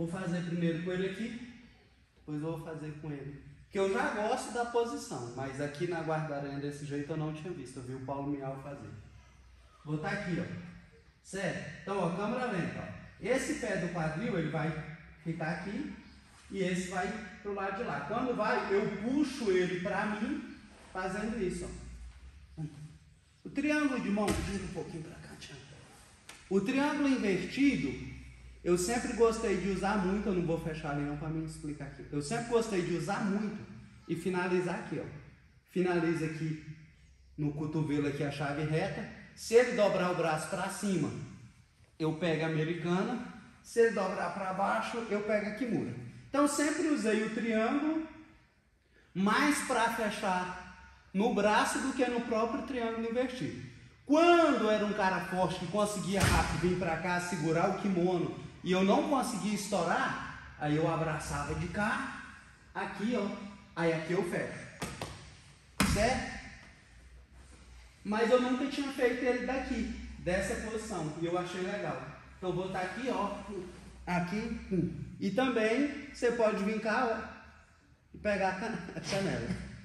Vou fazer primeiro com ele aqui, depois eu vou fazer com ele. Que eu já gosto da posição, mas aqui na guarda-aranha desse jeito eu não tinha visto. Eu vi o Paulo Miau fazer. Vou estar aqui, ó. Certo? Então, ó, câmera lenta, ó. Esse pé do quadril, ele vai ficar aqui e esse vai pro lado de lá. Quando vai, eu puxo ele pra mim, fazendo isso, ó. O triângulo de mão, gira um pouquinho pra cá, Tiago. O triângulo invertido, eu sempre gostei de usar muito, eu não vou fechar ali não para me explicar aqui. Eu sempre gostei de usar muito e finalizar aqui, ó. Finaliza aqui no cotovelo aqui a chave reta. Se ele dobrar o braço para cima, eu pego a americana. Se ele dobrar para baixo, eu pego a kimura. Então sempre usei o triângulo mais para fechar no braço do que no próprio triângulo invertido. Quando era um cara forte que conseguia rápido vir para cá, segurar o kimono e eu não conseguia estourar, aí eu abraçava de cá, aqui ó, aí aqui eu fecho, certo? Mas eu nunca tinha feito ele daqui, dessa posição, e eu achei legal. Então vou estar aqui ó, aqui, e também você pode vir cá ó, e pegar a canela.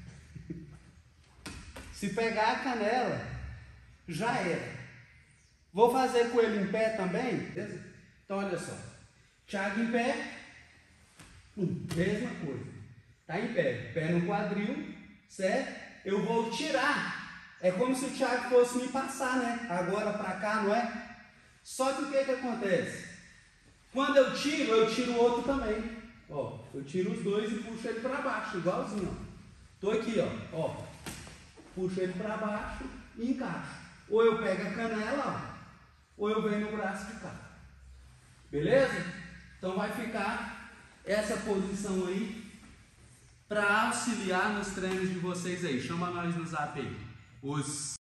Se pegar a canela, já era. Vou fazer com ele em pé também, beleza? Então olha só, Thiago em pé, mesma coisa, tá em pé, pé no quadril, certo? Eu vou tirar, é como se o Thiago fosse me passar, né? Agora pra cá, não é? Só que o que acontece? Quando eu tiro o outro também, ó, eu tiro os dois e puxo ele pra baixo, igualzinho, ó. Tô aqui, ó, puxo ele pra baixo e encaixo. Ou eu pego a canela, ó, ou eu venho no braço de cá. Beleza? Então vai ficar essa posição aí para auxiliar nos treinos de vocês aí. Chama nós no zap aí. Os